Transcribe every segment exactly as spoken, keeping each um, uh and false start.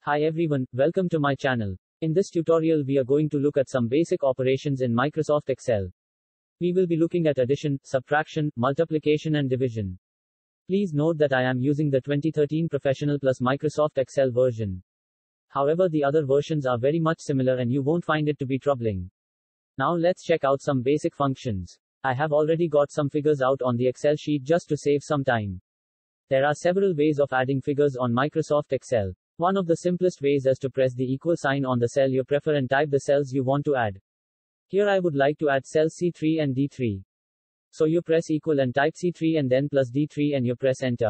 Hi everyone, welcome to my channel. In this tutorial we are going to look at some basic operations in Microsoft Excel. We will be looking at addition, subtraction, multiplication and division. Please note that I am using the twenty thirteen Professional Plus Microsoft Excel version. However, the other versions are very much similar and you won't find it to be troubling. Now let's check out some basic functions. I have already got some figures out on the Excel sheet just to save some time. There are several ways of adding figures on Microsoft Excel. One of the simplest ways is to press the equal sign on the cell you prefer and type the cells you want to add. Here I would like to add cells C three and D three. So you press equal and type C three and then plus D three and you press enter.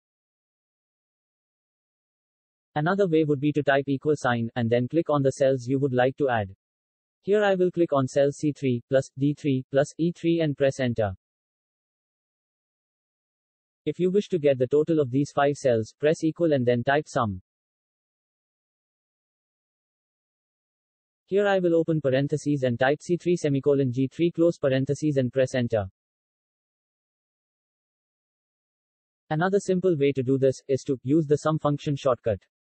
Another way would be to type equal sign, and then click on the cells you would like to add. Here I will click on cell C three, plus, D three, plus, E three and press enter. If you wish to get the total of these five cells, press equal and then type sum. Here I will open parentheses and type C three semicolon G three close parentheses and press enter. Another simple way to do this is to use the sum function shortcut.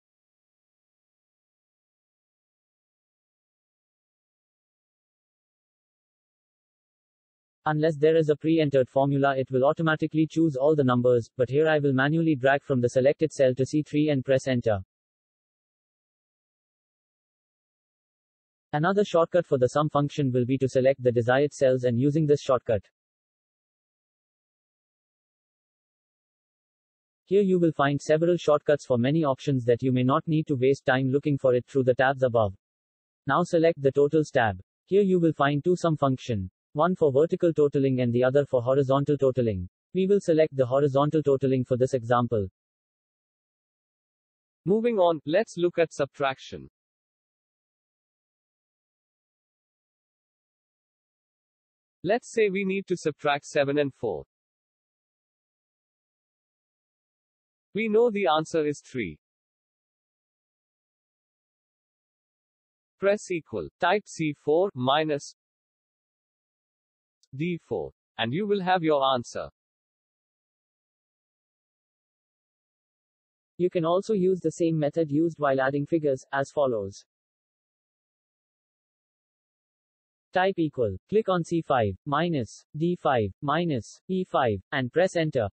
Unless there is a pre-entered formula, it will automatically choose all the numbers, but here I will manually drag from the selected cell to C three and press enter. Another shortcut for the sum function will be to select the desired cells and using this shortcut. Here you will find several shortcuts for many options that you may not need to waste time looking for it through the tabs above. Now select the Totals tab. Here you will find two sum function. One for vertical totaling and the other for horizontal totaling. We will select the horizontal totaling for this example. Moving on, let's look at subtraction. Let's say we need to subtract seven and four. We know the answer is three. Press equal, type C four minus D four, and you will have your answer. You can also use the same method used while adding figures, as follows. Type equal, click on C five, minus, D five, minus, E five, and press enter.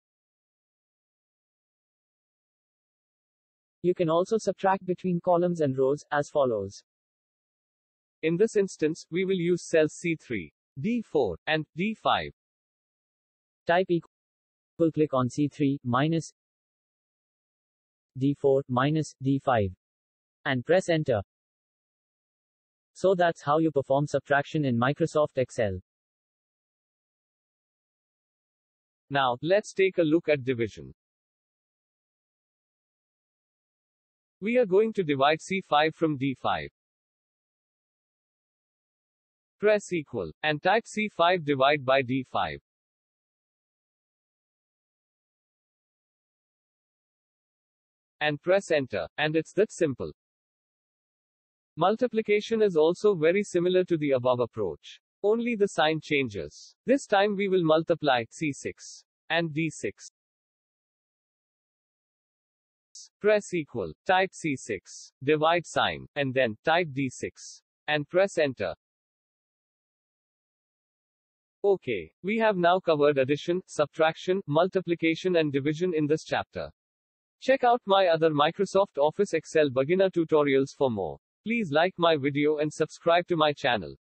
You can also subtract between columns and rows, as follows. In this instance, we will use cells C three, D four, and D five. Type equal, click on C three, minus, D four, minus, D five, and press enter. So that's how you perform subtraction in Microsoft Excel. Now, let's take a look at division. We are going to divide C five from D five. Press equal, and type C five divide by D five. And press enter, and it's that simple. Multiplication is also very similar to the above approach. Only the sign changes. This time we will multiply C six and D six. Press equal, type C six, divide sign, and then type D six. And press enter. Okay, we have now covered addition, subtraction, multiplication and division in this chapter. Check out my other Microsoft Office Excel beginner tutorials for more. Please like my video and subscribe to my channel.